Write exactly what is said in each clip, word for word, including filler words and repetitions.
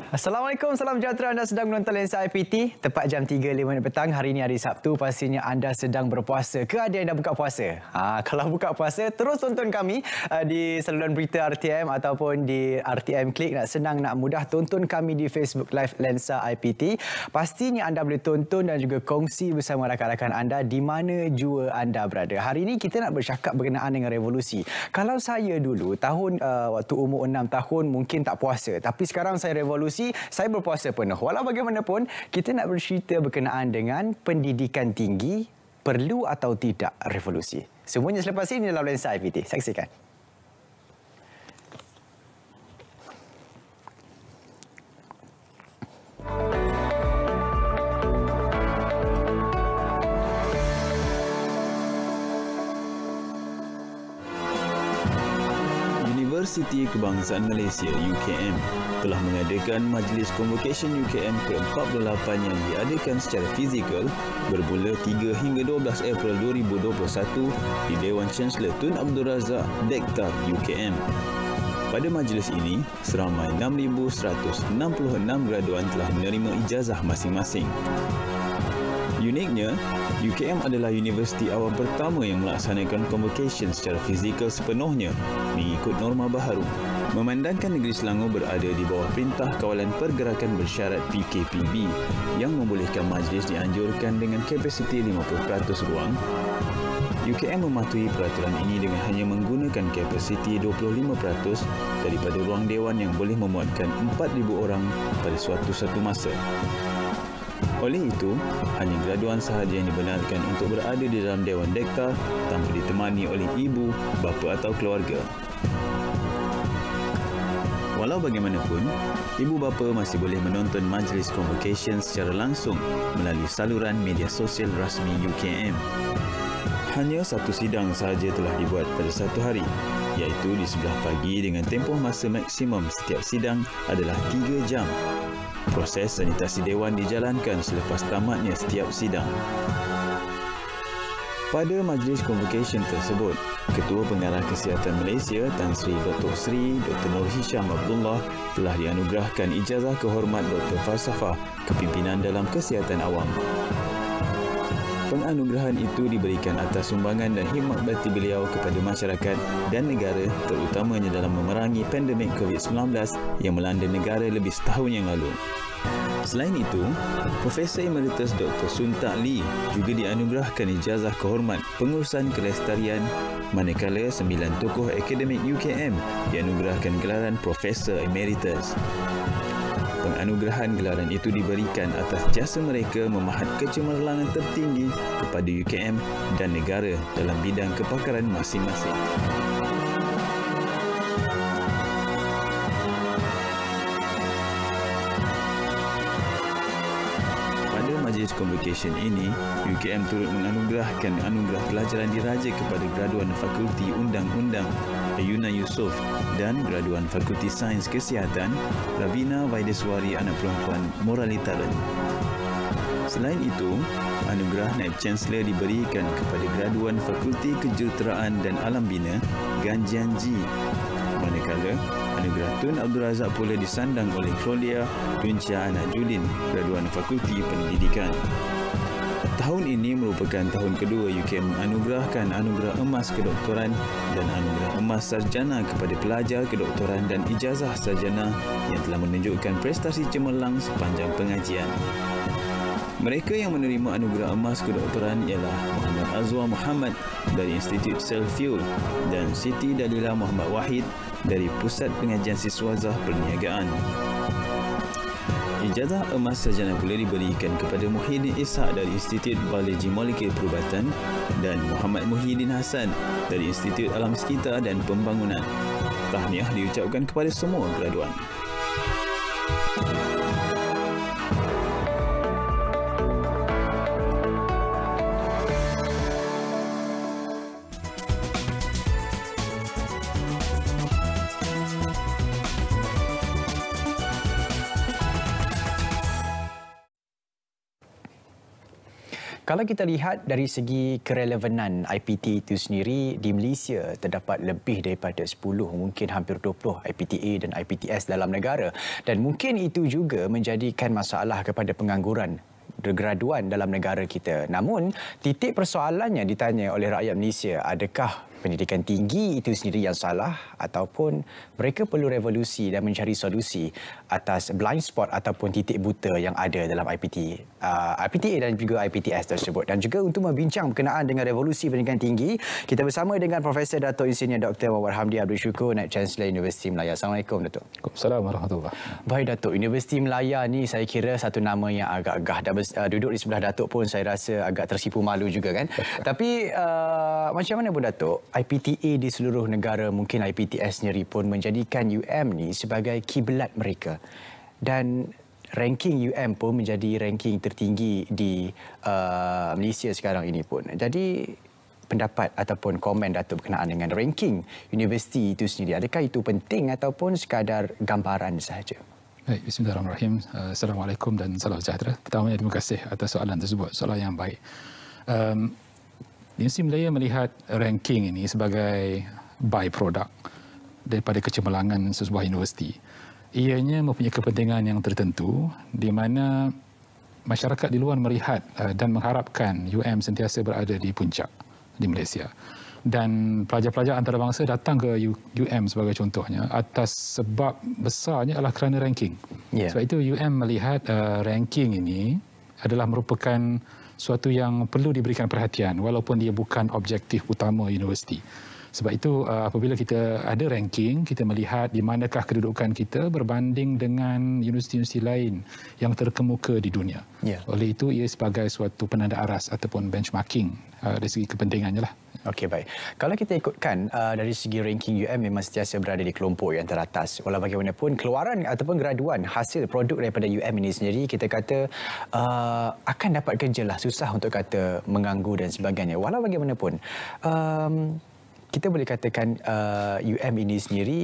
Assalamualaikum, salam sejahtera. Anda sedang menonton Lensa I P T. Tepat jam tiga lima minit petang. Hari ini hari Sabtu. Pastinya anda sedang berpuasa. Ke ada yang dah buka puasa? Ha, kalau buka puasa, terus tonton kami uh, di saluran Berita R T M ataupun di R T M Klik. Nak senang, nak mudah, tonton kami di Facebook Live Lensa I P T. Pastinya anda boleh tonton dan juga kongsi bersama rakan-rakan anda di mana jua anda berada. Hari ini kita nak bercakap berkenaan dengan revolusi. Kalau saya dulu, tahun uh, waktu umur enam tahun mungkin tak puasa. Tapi sekarang saya revolusi, saya berpuasa penuh. Walau bagaimanapun, kita nak bercerita berkenaan dengan pendidikan tinggi, perlu atau tidak revolusi. Semuanya selepas ini dalam Lensa I P T. Saksikan. Universiti Kebangsaan Malaysia U K M telah mengadakan Majlis Convocation U K M ke empat puluh lapan yang diadakan secara fizikal bermula tiga hingga dua belas April dua ribu dua puluh satu di Dewan Chancellor Tun Abdul Razak, Dektar U K M. Pada majlis ini, seramai enam ribu seratus enam puluh enam graduan telah menerima ijazah masing-masing. Uniknya, U K M adalah universiti awam pertama yang melaksanakan convocation secara fizikal sepenuhnya mengikut norma baharu. Memandangkan negeri Selangor berada di bawah Perintah Kawalan Pergerakan Bersyarat P K P B yang membolehkan majlis dianjurkan dengan kapasiti lima puluh peratus ruang, U K M mematuhi peraturan ini dengan hanya menggunakan kapasiti dua puluh lima peratus daripada ruang dewan yang boleh memuatkan empat ribu orang pada suatu satu masa. Oleh itu, hanya graduan sahaja yang dibenarkan untuk berada di dalam Dewan Dektar tanpa ditemani oleh ibu, bapa atau keluarga. Walau bagaimanapun, ibu bapa masih boleh menonton majlis convocation secara langsung melalui saluran media sosial rasmi U K M. Hanya satu sidang sahaja telah dibuat pada satu hari, iaitu di sebelah pagi dengan tempoh masa maksimum setiap sidang adalah tiga jam. Proses sanitasi dewan dijalankan selepas tamatnya setiap sidang. Pada majlis convocation tersebut, Ketua Pengarah Kesihatan Malaysia Tan Sri Doktor Sri Doktor Nur Hisham Abdullah telah dianugerahkan ijazah kehormat Doktor Falsafah Kepimpinan dalam Kesihatan Awam. Penganugerahan itu diberikan atas sumbangan dan khidmat bakti beliau kepada masyarakat dan negara, terutamanya dalam memerangi pandemik COVID sembilan belas yang melanda negara lebih setahun yang lalu. Selain itu, Profesor Emeritus Doktor Sun Tak Lee juga dianugerahkan ijazah kehormat pengurusan kelestarian, manakala sembilan tokoh akademik U K M dianugerahkan gelaran Profesor Emeritus. Penganugerahan gelaran itu diberikan atas jasa mereka memahat kecemerlangan tertinggi kepada U K M dan negara dalam bidang kepakaran masing-masing. Pada majlis convocation ini, U K M turut menganugerahkan anugerah pelajaran diraja kepada graduan Fakulti Undang-Undang Ayuna Yusof dan graduan Fakulti Sains Kesihatan Ravina Vaideswari Anak Perempuan Moralitaran. Selain itu, anugerah Naib Chancellor diberikan kepada graduan Fakulti Kejuruteraan dan Alam Bina Ganjian Ji. Manakala anugerah Tun Abdul Razak pula disandang oleh Claudia Tuncia Anak Julin, graduan Fakulti Pendidikan. Tahun ini merupakan tahun kedua U K M menganugerahkan anugerah emas kedoktoran dan anugerah emas sarjana kepada pelajar kedoktoran dan ijazah sarjana yang telah menunjukkan prestasi cemerlang sepanjang pengajian. Mereka yang menerima anugerah emas kedoktoran ialah Muhammad Azwa Muhammad dari Institut Selfuel dan Siti Dalila Muhammad Wahid dari Pusat Pengajian Siswazah Perniagaan. Ijazah emas sarjana pula diberikan kepada Muhyiddin Ishak dari Institut Biologi Molekul Perubatan dan Muhammad Muhyiddin Hassan dari Institut Alam Sekitar dan Pembangunan. Tahniah diucapkan kepada semua graduan. Kalau kita lihat dari segi kerelevanan I P T itu sendiri, di Malaysia terdapat lebih daripada sepuluh, mungkin hampir dua puluh I P T A dan I P T S dalam negara. Dan mungkin itu juga menjadikan masalah kepada pengangguran graduan dalam negara kita. Namun, titik persoalannya ditanya oleh rakyat Malaysia, adakah pendidikan tinggi itu sendiri yang salah ataupun mereka perlu revolusi dan mencari solusi atas blind spot ataupun titik buta yang ada dalam I P T, uh, I P T A dan juga I P T S tersebut. Dan juga untuk membincang berkenaan dengan revolusi pendidikan tinggi, kita bersama dengan Profesor Dato' Insinyur Doktor Muhammad Hamdi Abdul Syukur, Naib Chancellor Universiti Malaya. Assalamualaikum, Datuk. Waalaikumsalam warahmatullahi. Baik, Datuk. Universiti Malaya ni saya kira satu nama yang agak gagah. Dan uh, duduk di sebelah Datuk pun saya rasa agak tersipu malu juga kan. Tapi uh, macam mana pun, Datuk, I P T A di seluruh negara, mungkin I P T S sendiri pun menjadikan U M ni sebagai kiblat mereka. Dan ranking U M pun menjadi ranking tertinggi di uh, Malaysia sekarang ini pun. Jadi pendapat ataupun komen Datuk berkenaan dengan ranking universiti itu sendiri, adakah itu penting ataupun sekadar gambaran sahaja? Baik, bismillahirrahmanirrahim. Assalamualaikum dan salam sejahtera. Pertamanya terima kasih atas soalan tersebut, soalan yang baik. Um, Universiti Malaya melihat ranking ini sebagai by-product daripada kecemerlangan sebuah universiti. Ianya mempunyai kepentingan yang tertentu di mana masyarakat di luar melihat dan mengharapkan U M sentiasa berada di puncak di Malaysia. Dan pelajar-pelajar antarabangsa datang ke U M sebagai contohnya atas sebab besarnya adalah kerana ranking. Yeah. Sebab itu U M melihat uh, ranking ini adalah merupakan suatu yang perlu diberikan perhatian walaupun dia bukan objektif utama universiti. Sebab itu apabila kita ada ranking, kita melihat di manakah kedudukan kita berbanding dengan universiti-universiti lain yang terkemuka di dunia. Yeah. Oleh itu ia sebagai suatu penanda aras ataupun benchmarking dari segi kepentingannya lah. Okey, baik. Kalau kita ikutkan uh, dari segi ranking U M memang sentiasa berada di kelompok yang teratas. Walau bagaimanapun keluaran ataupun graduan hasil produk daripada U M ini sendiri, kita kata uh, akan dapat kerja lah, susah untuk kata mengganggu dan sebagainya. Walau bagaimanapun um, kita boleh katakan uh, U M ini sendiri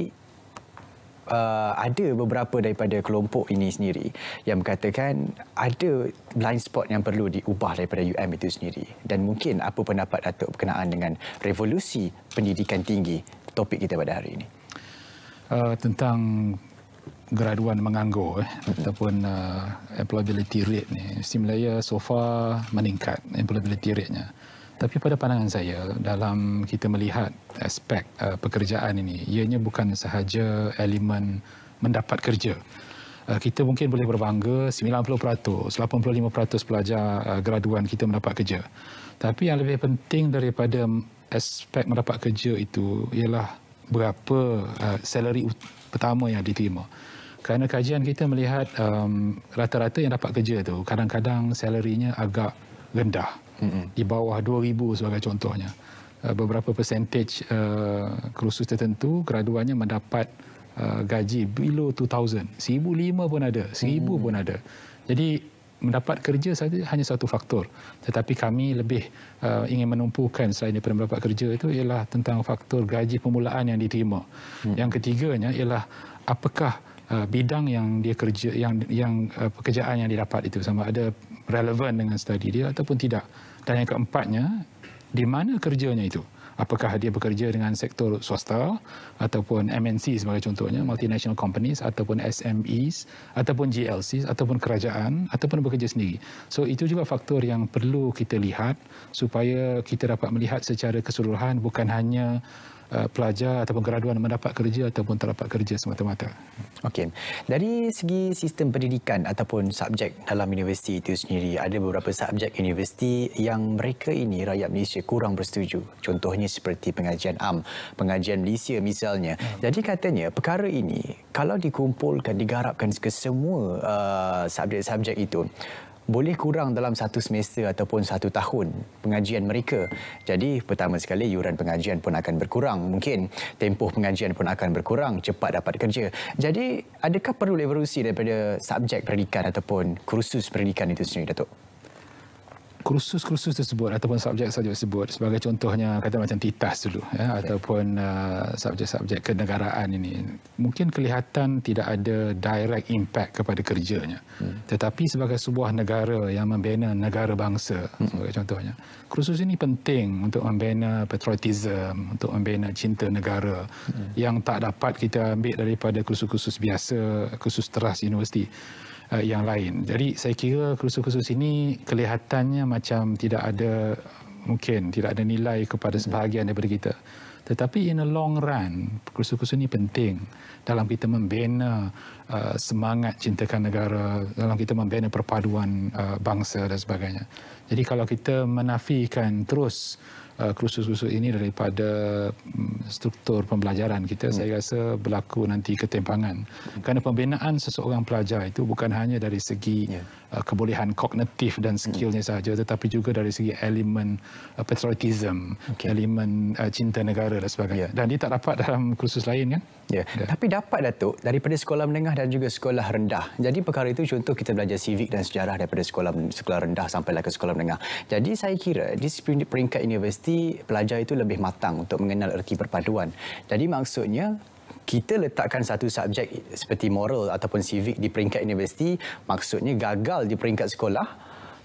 Uh, ada beberapa daripada kelompok ini sendiri yang berkatakan ada blind spot yang perlu diubah daripada U M itu sendiri. Dan mungkin apa pendapat Datuk berkenaan dengan revolusi pendidikan tinggi, topik kita pada hari ini? Uh, tentang graduan menganggur eh, hmm. ataupun uh, employability rate ni, Universiti Malaya so far meningkat employability rate-nya. Tapi pada pandangan saya, dalam kita melihat aspek uh, pekerjaan ini, ianya bukan sahaja elemen mendapat kerja. Uh, kita mungkin boleh berbangga sembilan puluh peratus, lapan puluh lima peratus pelajar uh, graduan kita mendapat kerja. Tapi yang lebih penting daripada aspek mendapat kerja itu ialah berapa uh, salary pertama yang diterima. Kerana kajian kita melihat um, rata-rata yang dapat kerja itu kadang-kadang salarinya agak rendah. Di bawah dua ribu sebagai contohnya. Beberapa percentage uh, kursus tertentu graduannya mendapat uh, gaji below dua ribu. seribu lima pun ada, seribu hmm. pun ada. Jadi mendapat kerja saja hanya satu faktor. Tetapi kami lebih uh, ingin menumpukan selain daripada mendapat kerja itu ialah tentang faktor gaji permulaan yang diterima. Hmm. Yang ketiganya ialah apakah uh, bidang yang dia kerja, yang yang uh, pekerjaan yang didapat itu sama ada relevan dengan studi dia ataupun tidak. Dan yang keempatnya, di mana kerjanya itu? Apakah dia bekerja dengan sektor swasta ataupun M N C sebagai contohnya, multinational companies ataupun S M Es ataupun G L Cs ataupun kerajaan ataupun bekerja sendiri. So itu juga faktor yang perlu kita lihat supaya kita dapat melihat secara keseluruhan bukan hanya Uh, pelajar ataupun graduan mendapat kerja ataupun tak dapat kerja semata-mata. Okey. Dari segi sistem pendidikan ataupun subjek dalam universiti itu sendiri, ada beberapa subjek universiti yang mereka ini rakyat Malaysia kurang bersetuju. Contohnya seperti pengajian am, pengajian Malaysia misalnya. Hmm. Jadi katanya perkara ini kalau dikumpulkan, digarapkan ke semua uh, subjek-subjek itu, boleh kurang dalam satu semester ataupun satu tahun pengajian mereka. Jadi pertama sekali yuran pengajian pun akan berkurang. Mungkin tempoh pengajian pun akan berkurang, cepat dapat kerja. Jadi adakah perlu revolusi daripada subjek pendidikan ataupun kursus pendidikan itu sendiri, Datuk? kursus-kursus tersebut ataupun subjek-subjek tersebut, sebagai contohnya kata macam titas dulu ya, okay. ataupun uh, subjek-subjek kenegaraan ini, mungkin kelihatan tidak ada direct impact kepada kerjanya, hmm. tetapi sebagai sebuah negara yang membina negara bangsa, hmm. sebagai contohnya, kursus ini penting untuk membina patriotism, untuk membina cinta negara, hmm. yang tak dapat kita ambil daripada kursus-kursus biasa, kursus teras universiti Uh, yang lain. Jadi saya kira kursus-kursus ini kelihatannya macam tidak ada, mungkin tidak ada nilai kepada sebahagian daripada kita. Tetapi in a long run, kursus-kursus ini penting dalam kita membina uh, semangat cintakan negara, dalam kita membina perpaduan uh, bangsa dan sebagainya. Jadi kalau kita menafikan terus uh, kursus-kursus ini daripada um, struktur pembelajaran kita, hmm. saya rasa berlaku nanti ketimpangan. Hmm. Kerana pembinaan seseorang pelajar itu bukan hanya dari segi yeah. uh, kebolehan kognitif dan skillnya hmm. sahaja, tetapi juga dari segi elemen uh, patriotism, okay. elemen uh, cinta negara dan sebagainya. Yeah. Dan dia tak dapat dalam kursus lain kan? Ya. Yeah. Tapi dapat Datuk daripada sekolah menengah dan juga sekolah rendah. Jadi perkara itu contoh kita belajar civic dan sejarah daripada sekolah sekolah rendah sampailah ke sekolah menengah. Jadi saya kira di peringkat universiti pelajar itu lebih matang untuk mengenal erti perpaduan. Jadi maksudnya kita letakkan satu subjek seperti moral ataupun civic di peringkat universiti, maksudnya gagal di peringkat sekolah.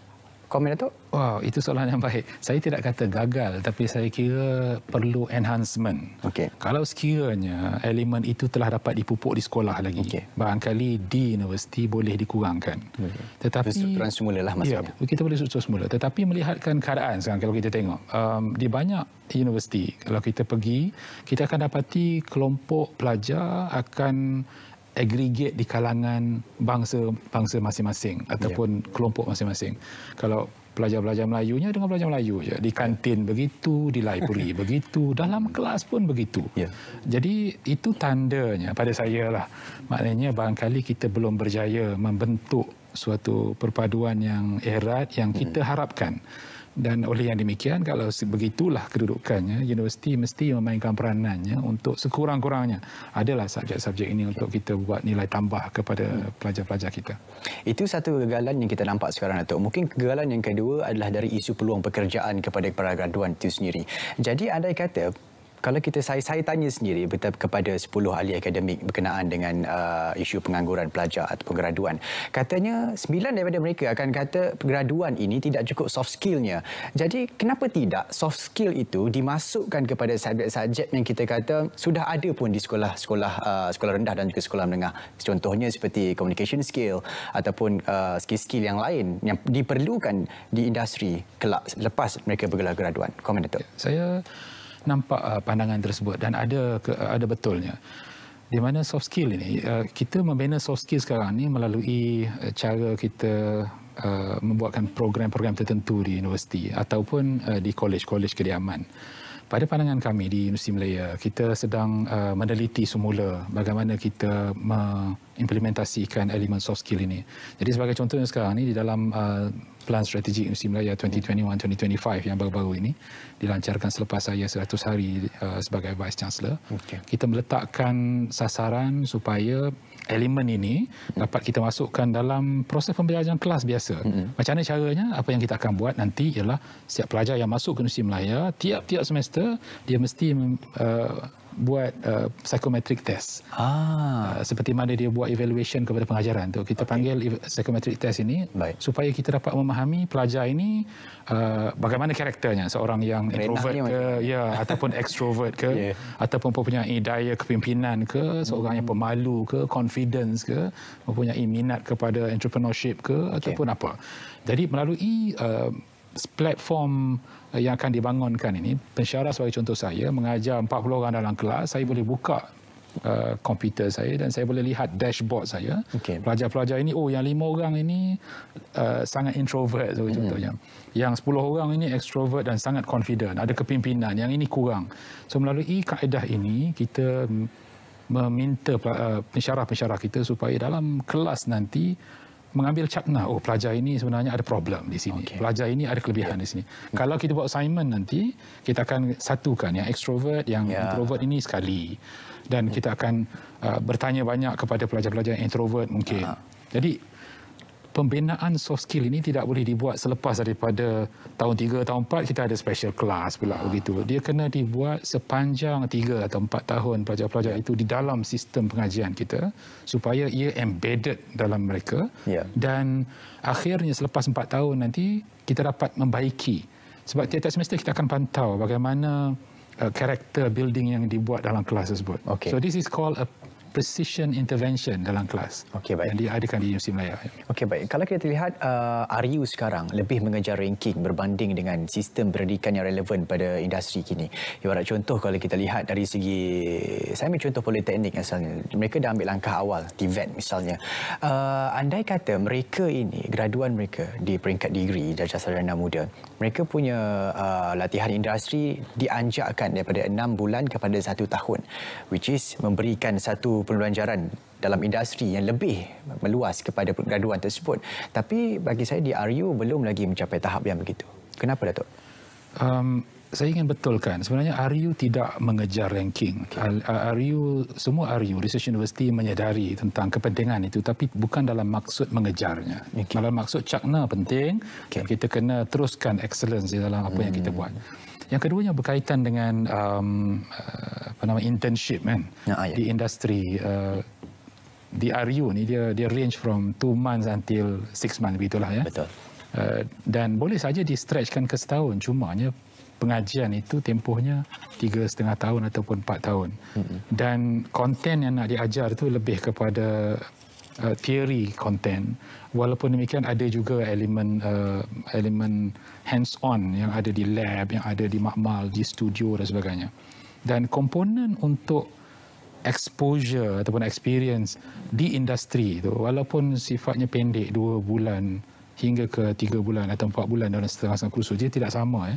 Komen Datuk? Wow, itu soalan yang baik. Saya tidak kata gagal, tapi saya kira perlu enhancement. Okay. Kalau sekiranya elemen itu telah dapat dipupuk di sekolah lagi, okay. barangkali di universiti boleh dikurangkan. Okay. Tetapi susuran semula lah maksudnya. Ya, kita boleh susun semula. Tetapi melihatkan keadaan sekarang, kalau kita tengok um, di banyak universiti, kalau kita pergi, kita akan dapati kelompok pelajar akan aggregate di kalangan bangsa-bangsa masing-masing ataupun yeah. kelompok masing-masing. Kalau pelajar-pelajar Melayunya dengan pelajar Melayu je. Di kantin begitu, di library begitu, dalam kelas pun begitu. Yeah. Jadi itu tandanya pada saya lah. Maknanya barangkali kita belum berjaya membentuk suatu perpaduan yang erat yang kita hmm. harapkan. Dan oleh yang demikian, kalau begitulah kedudukannya, universiti mesti memainkan peranannya untuk sekurang-kurangnya adalah subjek-subjek ini untuk kita buat nilai tambah kepada pelajar-pelajar kita. Itu satu kegagalan yang kita nampak sekarang, Datuk. Mungkin kegagalan yang kedua adalah dari isu peluang pekerjaan kepada para graduan itu sendiri. Jadi andai kata, kalau kita saya, saya tanya sendiri kepada sepuluh ahli akademik berkenaan dengan uh, isu pengangguran pelajar ataupun graduan, katanya sembilan daripada mereka akan kata graduan ini tidak cukup soft skillnya. Jadi kenapa tidak soft skill itu dimasukkan kepada subjek-subjek yang kita kata sudah ada pun di sekolah-sekolah uh, sekolah rendah dan juga sekolah menengah. Contohnya seperti communication skill ataupun uh, skill-skill yang lain yang diperlukan di industri kelak lepas mereka bergelar graduan. Komen Datuk. Saya nampak uh, pandangan tersebut dan ada ke, ada betulnya. Di mana soft skill ini, uh, kita membina soft skill sekarang ni melalui uh, cara kita uh, membuatkan program-program tertentu di universiti ataupun uh, di kolej-kolej kediaman. Pada pandangan kami di Universiti Malaya, kita sedang uh, meneliti semula bagaimana kita mengimplementasikan elemen soft skill ini. Jadi sebagai contohnya sekarang ni di dalam uh, Plan Strategik Universiti Malaya dua ribu dua puluh satu dua ribu dua puluh lima yang baru-baru ini dilancarkan selepas saya seratus hari uh, sebagai Vice Chancellor. Okay. Kita meletakkan sasaran supaya elemen ini dapat kita masukkan dalam proses pembelajaran kelas biasa. Mm-hmm. Macam mana caranya? Apa yang kita akan buat nanti ialah setiap pelajar yang masuk ke Universiti Malaya, tiap-tiap semester dia mesti uh, buat uh, psychometric test. Ah. Uh, seperti mana dia buat evaluation kepada pengajaran tu. Kita okay. panggil psychometric test ini Baik. supaya kita dapat memahami pelajar ini uh, bagaimana karakternya, seorang yang introvert ke ya ataupun extrovert ke yeah. ataupun mempunyai daya kepimpinan ke, seorang hmm. yang pemalu ke, confidence ke, mempunyai minat kepada entrepreneurship ke okay. ataupun apa. Jadi melalui uh, platform yang akan dibangunkan ini, pensyarah sebagai contoh saya mengajar empat puluh orang dalam kelas, saya boleh buka uh, komputer saya dan saya boleh lihat dashboard saya. Okay. Pelajar-pelajar ini, oh yang lima orang ini uh, sangat introvert sebagai mm-hmm. contohnya. Yang sepuluh orang ini extrovert dan sangat confident, ada kepimpinan, yang ini kurang. So melalui kaedah ini kita meminta uh, pensyarah-pensyarah kita supaya dalam kelas nanti mengambil cakna, oh pelajar ini sebenarnya ada problem di sini. Okay. Pelajar ini ada kelebihan yeah. di sini. Hmm. Kalau kita buat assignment nanti, kita akan satukan yang extrovert, yang yeah. introvert ini sekali. Dan hmm. kita akan uh, bertanya banyak kepada pelajar-pelajar yang introvert mungkin. Uh-huh. Jadi, pembinaan soft skill ini tidak boleh dibuat selepas daripada tahun tiga, tahun empat kita ada special class pula begitu. Dia kena dibuat sepanjang tiga atau empat tahun pelajar-pelajar itu di dalam sistem pengajian kita supaya ia embedded dalam mereka. Yeah. Dan akhirnya selepas empat tahun nanti kita dapat membaiki. Sebab tiap-tiap semester kita akan pantau bagaimana uh, character building yang dibuat dalam kelas tersebut. Okay. So this is called a precision intervention dalam kelas. Okey, baik. Yang diadakan di Universiti Malaya. Okey, baik. Kalau kita lihat uh, R U sekarang lebih mengejar ranking berbanding dengan sistem pendidikan yang relevan pada industri kini. Ibarat contoh kalau kita lihat dari segi, saya ambil contoh politeknik misalnya. Mereka dah ambil langkah awal, T V E T misalnya. Uh, andai kata mereka ini, graduan mereka di peringkat degree darjah sarjana muda, mereka punya uh, latihan industri dianjakkan daripada enam bulan kepada satu tahun, which is memberikan satu pembelajaran dalam industri yang lebih meluas kepada graduan tersebut. Tapi bagi saya di R U belum lagi mencapai tahap yang begitu. Kenapa, Datuk? Um, saya ingin betulkan, sebenarnya R U tidak mengejar ranking. Okay. R U, semua R U, Research University menyedari tentang kepentingan itu, tapi bukan dalam maksud mengejarnya. Okay. Dalam maksud cakna penting, okay. Kita kena teruskan excellence di dalam apa hmm. yang kita buat. Yang keduanya berkaitan dengan um, uh, apa nama internship kan ya, ya. Di industri uh, di R U ni dia dia range from two months until six months begitulah ya. Betul. Uh, dan boleh saja di stretchkan ke setahun, cumanya pengajian itu tempohnya tiga setengah tahun ataupun empat tahun. Mm-hmm. Dan konten yang nak diajar itu lebih kepada uh, teori konten. Walaupun demikian ada juga elemen uh, elemen hands on yang ada di lab, yang ada di makmal, di studio dan sebagainya. Dan komponen untuk exposure ataupun experience di industri itu walaupun sifatnya pendek dua bulan hingga ke tiga bulan atau empat bulan dalam setengah-setengah kursus, dia tidak sama ya.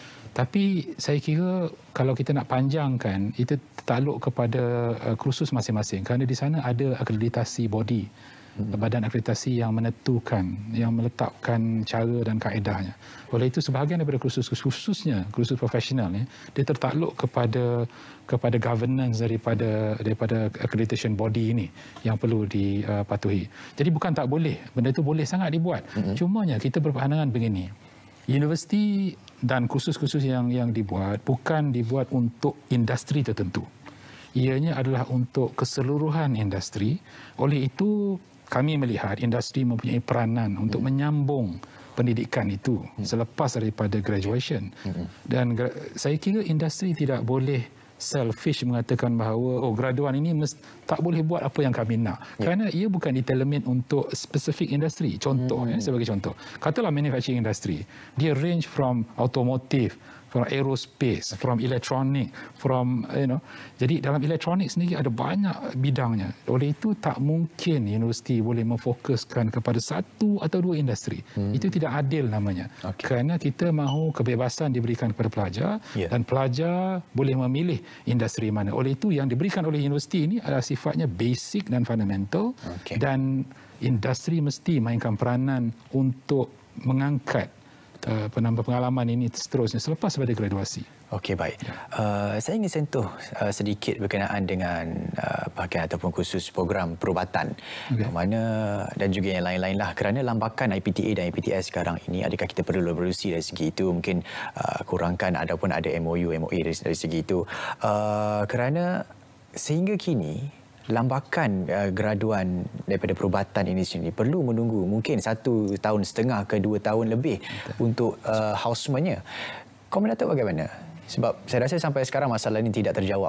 Tapi saya kira kalau kita nak panjangkan, itu takluk kepada uh, kursus masing-masing kerana di sana ada akreditasi body. Hmm. Badan akreditasi yang menentukan, yang meletakkan cara dan kaedahnya. Oleh itu sebahagian daripada kursus khususnya kursus profesional ni, dia tertakluk kepada kepada governance daripada daripada accreditation body ini yang perlu dipatuhi. Jadi bukan tak boleh, benda itu boleh sangat dibuat. Hmm. Cumanya kita berpandangan begini. Universiti dan kursus-kursus yang yang dibuat bukan dibuat untuk industri tertentu. Ianya adalah untuk keseluruhan industri. Oleh itu kami melihat industri mempunyai peranan untuk hmm. menyambung pendidikan itu hmm. selepas daripada graduation. Hmm. Dan saya kira industri tidak boleh selfish mengatakan bahawa oh graduan ini mesti, tak boleh buat apa yang kami nak. Yeah. Kerana ia bukan ditailor-made untuk spesifik industri. Contoh, hmm. ya, sebagai contoh. Katalah manufacturing industry. Dia range from automotive, from aerospace, from electronic, from you know. Jadi dalam elektronik sendiri ada banyak bidangnya. Oleh itu tak mungkin universiti boleh memfokuskan kepada satu atau dua industri. Hmm. Itu tidak adil namanya. Okay. Kerana kita mahu kebebasan diberikan kepada pelajar yeah. dan pelajar boleh memilih industri mana. Oleh itu yang diberikan oleh universiti ini adalah sifatnya basic dan fundamental. Okay. Dan industri mesti mainkan peranan untuk mengangkat Uh, penambah pengalaman ini seterusnya selepas pada graduasi. Okey, baik. Ya. Uh, saya ingin sentuh uh, sedikit berkenaan dengan uh, bahagian ataupun khusus program perubatan. Okay. Mana dan juga yang lain-lain lah. Kerana lambakan I P T A dan I P T S sekarang ini, adakah kita perlu berevolusi dari segi itu? Mungkin uh, kurangkan ataupun ada M O U, M O A dari, dari segi itu. Uh, kerana sehingga kini lambakan uh, graduan daripada perubatan ini sendiri perlu menunggu mungkin satu tahun setengah ke dua tahun lebih Betul. Untuk uh, houseman-nya. Komen Datuk bagaimana? Sebab saya rasa sampai sekarang masalah ini tidak terjawab.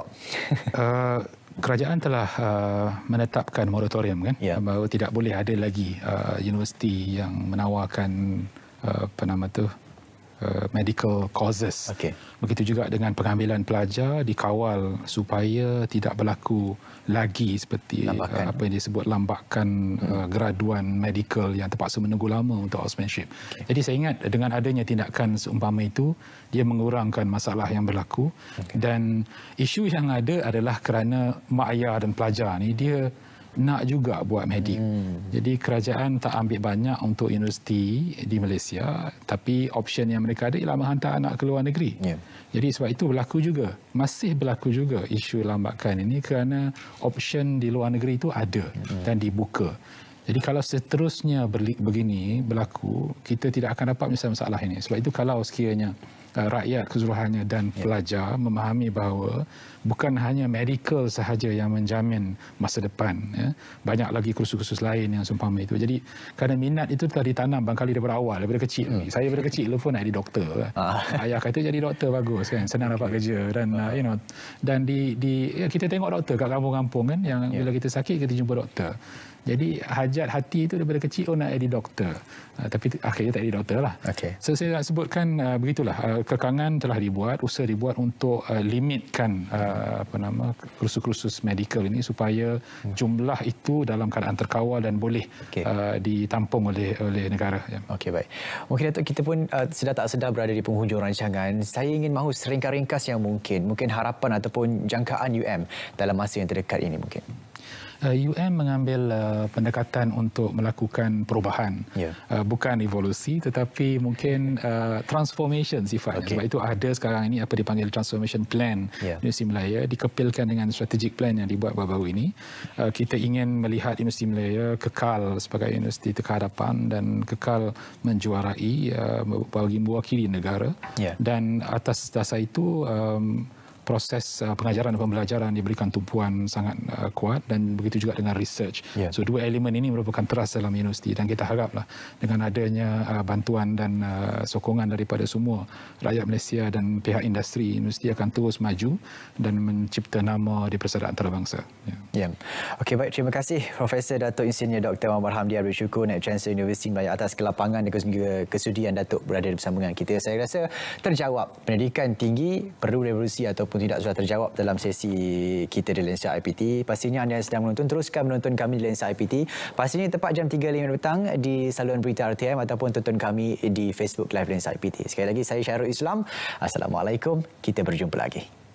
uh, kerajaan telah uh, menetapkan moratorium kan, ya. Bahawa tidak boleh ada lagi uh, universiti yang menawarkan uh, apa nama tu Uh, medical causes. Okay. Begitu juga dengan pengambilan pelajar dikawal supaya tidak berlaku lagi seperti uh, apa yang disebut lambakan hmm. uh, graduan medical yang terpaksa menunggu lama untuk housemanship. Okay. Jadi saya ingat dengan adanya tindakan seumpama itu, dia mengurangkan masalah yang berlaku. Okay. Dan isu yang ada adalah kerana mak ayah dan pelajar ni dia nak juga buat medik. Hmm. Jadi kerajaan tak ambil banyak untuk universiti di Malaysia, tapi option yang mereka ada ialah menghantar anak ke luar negeri. Yeah. Jadi sebab itu berlaku juga, masih berlaku juga isu lambakan ini kerana option di luar negeri itu ada hmm. dan dibuka. Jadi kalau seterusnya begini berlaku, kita tidak akan dapat menyelesaikan masalah ini. Sebab itu kalau sekiranya rakyat keseluruhannya dan pelajar memahami bahawa bukan hanya medical sahaja yang menjamin masa depan, ya. Banyak lagi kursus-kursus lain yang seumpama itu. Jadi kerana minat itu telah ditanam bangkali daripada awal, daripada kecil. Hmm. Saya daripada kecil pun nak jadi doktor. Ah. Ayah kata jadi doktor bagus kan, senang dapat kerja dan ah. uh, you know, dan di di ya, kita tengok doktor kat kampung-kampung kan, yang yeah. bila kita sakit kita jumpa doktor. Jadi hajat hati itu daripada kecil oh nak jadi doktor. Uh, tapi akhirnya tak jadi doktor lah. Okay. So saya nak sebutkan uh, begitulah. Uh, kekangan telah dibuat, usaha dibuat untuk uh, limitkan uh, apa nama kursus-kursus medical ini supaya hmm. jumlah itu dalam keadaan terkawal dan boleh okay. uh, ditampung oleh oleh negara. Ya. Okey, baik. Mungkin Datuk, kita pun uh, sedar tak sedar berada di penghujung rancangan. Saya ingin mahu seringkas-ringkas yang mungkin, mungkin harapan ataupun jangkaan U M dalam masa yang terdekat ini mungkin. Uh, U M mengambil uh, pendekatan untuk melakukan perubahan, yeah. uh, bukan evolusi tetapi mungkin uh, transformation sifatnya. Okay. Sebab itu ada sekarang ini apa dipanggil transformation plan yeah. Universiti Malaya, dikepilkan dengan strategic plan yang dibuat baru-baru ini. Uh, kita ingin melihat Universiti Malaya kekal sebagai universiti terhadapan dan kekal menjuarai, uh, bagi mewakili negara. Yeah. Dan atas dasar itu um, proses uh, pengajaran dan pembelajaran diberikan tumpuan sangat uh, kuat dan begitu juga dengan research. Yeah. So dua elemen ini merupakan teras dalam universiti dan kita haraplah dengan adanya uh, bantuan dan uh, sokongan daripada semua rakyat Malaysia dan pihak industri, universiti akan terus maju dan mencipta nama di persaudaraan antarabangsa. Yeah. Yeah. Okey, baik, terima kasih Profesor Datuk Insinyur Doktor Muhammad Hamdi Abdul Syukur, Naib Chancellor Universiti Malaya atas kelapangan dan juga kesudian Datuk berada bersama dengan kita. Saya rasa terjawab, pendidikan tinggi perlu revolusi ataupun tidak sudah terjawab dalam sesi kita di Lensa I P T. Pastinya anda yang sedang menonton, teruskan menonton kami di Lensa I P T. Pastinya tepat jam tiga lima petang di saluran Berita R T M ataupun tonton kami di Facebook Live Lensa I P T. Sekali lagi, saya Syahrul Islam. Assalamualaikum. Kita berjumpa lagi.